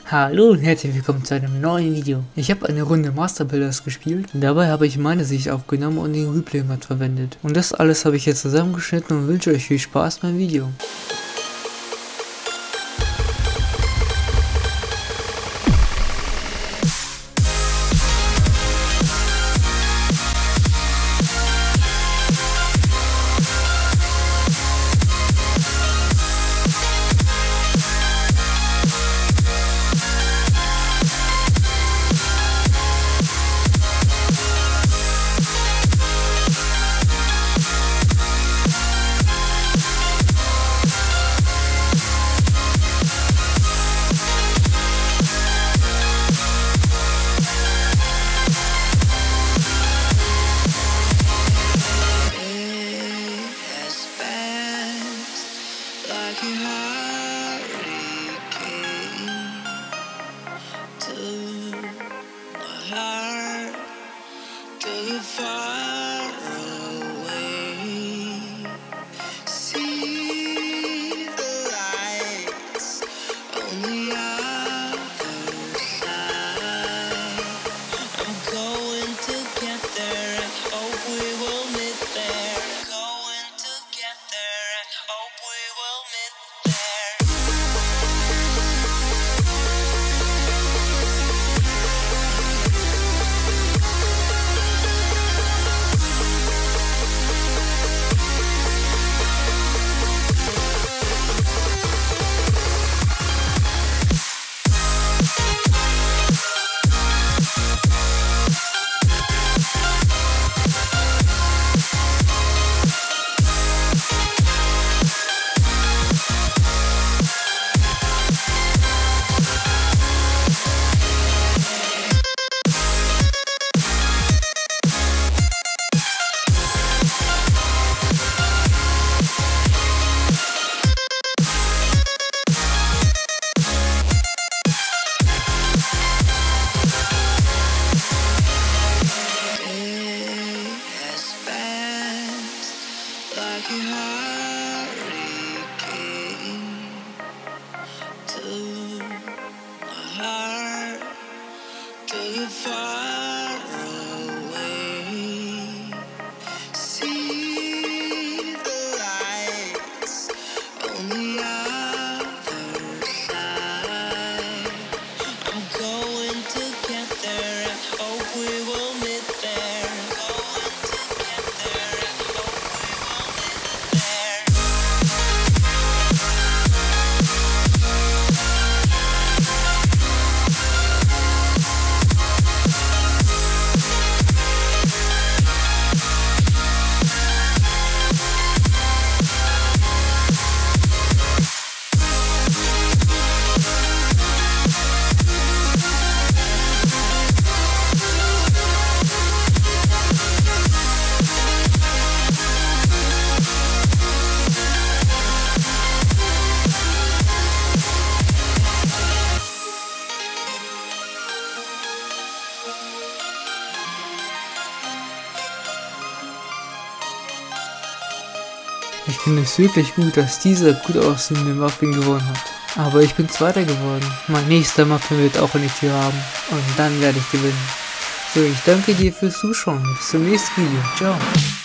Hallo und herzlich willkommen zu einem neuen Video. Ich habe eine Runde Master Builders gespielt. Dabei habe ich meine Sicht aufgenommen und den Replay-Mat verwendet. Und das alles habe ich jetzt zusammengeschnitten und wünsche euch viel Spaß beim Video. Far away, see the lights on the other side. I'm going to get there and hope we will meet there. Going to get there and hope we will meet there. Like a hurricane to my heart, too far away. See the lights on the other side. I'm going to get there and hope we will meet there. Going to get there and hope we will meet there. Ich finde es wirklich gut, dass dieser gut aussehende Muffin gewonnen hat. Aber ich bin Zweiter geworden. Mein nächster Muffin wird auch eine Tür haben. Und dann werde ich gewinnen. So, ich danke dir fürs Zuschauen. Bis zum nächsten Video. Ciao.